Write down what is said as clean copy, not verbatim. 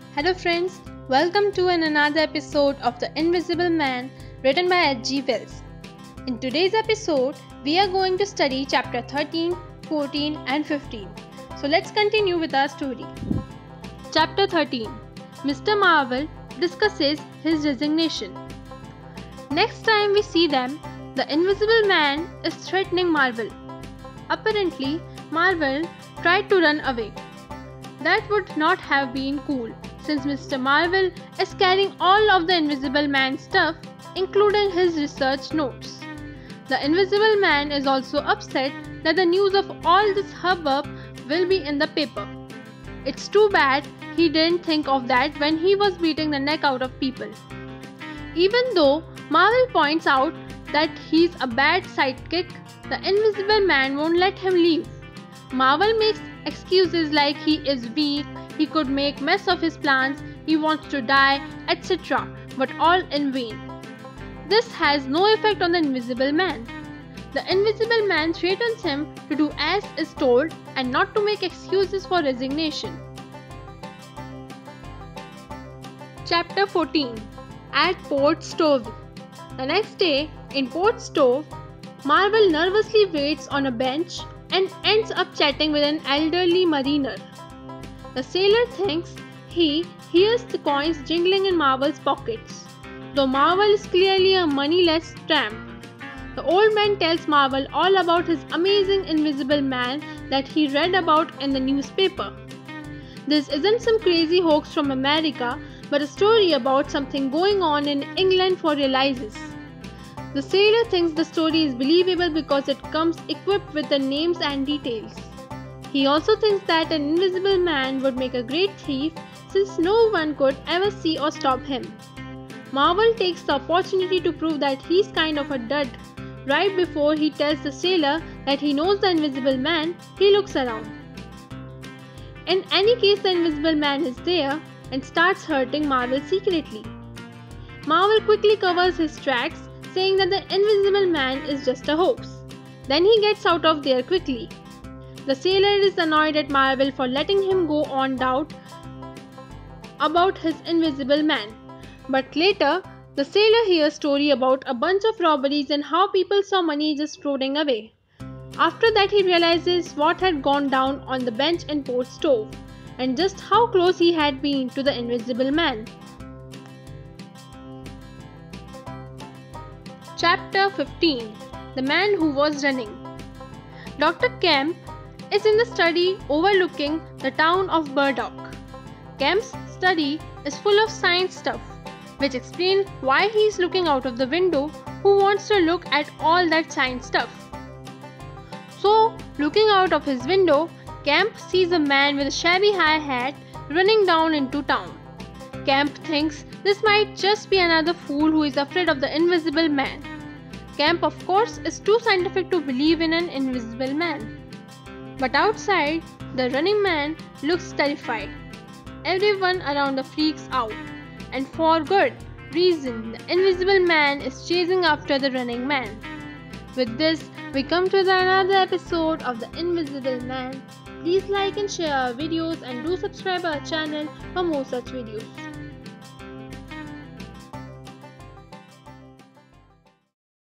Hello friends, welcome to another episode of The Invisible Man written by H.G. Wells. In today's episode, we are going to study chapter 13, 14 and 15. So let's continue with our story. Chapter 13. Mr. Marvel discusses his resignation. Next time we see them, the Invisible Man is threatening Marvel. Apparently, Marvel tried to run away. That would not have been cool, since Mr. Marvel is carrying all of the Invisible Man's stuff, including his research notes. The Invisible Man is also upset that the news of all this hubbub will be in the paper. It's too bad he didn't think of that when he was beating the neck out of people. Even though Marvel points out that he's a bad sidekick, the Invisible Man won't let him leave. Marvel makes excuses like he is weak, he could make mess of his plans, he wants to die, etc. But all in vain. This has no effect on the Invisible Man. The Invisible Man threatens him to do as is told and not to make excuses for resignation. Chapter 14. At Port Stove. The next day, in Port Stove, Marvel nervously waits on a bench and ends up chatting with an elderly mariner. The sailor thinks he hears the coins jingling in Marvel's pockets, though Marvel is clearly a moneyless tramp. The old man tells Marvel all about his amazing Invisible Man that he read about in the newspaper. This isn't some crazy hoax from America, but a story about something going on in England for realizes. The sailor thinks the story is believable because it comes equipped with the names and details. He also thinks that an Invisible Man would make a great thief since no one could ever see or stop him. Marvel takes the opportunity to prove that he's kind of a dud. Right before he tells the sailor that he knows the Invisible Man, he looks around. In any case, the Invisible Man is there and starts hurting Marvel secretly. Marvel quickly covers his tracks, saying that the Invisible Man is just a hoax. Then he gets out of there quickly. The sailor is annoyed at Marvel for letting him go on doubt about his Invisible Man. But later, the sailor hears a story about a bunch of robberies and how people saw money just floating away. After that, he realizes what had gone down on the bench in Port Stove and just how close he had been to the Invisible Man. Chapter 15. The Man Who Was Running. Dr. Kemp is in the study overlooking the town of Burdock. Kemp's study is full of science stuff, which explains why he is looking out of the window who wants to look at all that science stuff. So, looking out of his window, Kemp sees a man with a shabby high hat running down into town. Kemp thinks this might just be another fool who is afraid of the Invisible Man. Kemp, of course, is too scientific to believe in an Invisible Man. But outside, the running man looks terrified. Everyone around the freaks out. And for good reason, the Invisible Man is chasing after the running man. With this, we come to another episode of The Invisible Man. Please like and share our videos and do subscribe our channel for more such videos.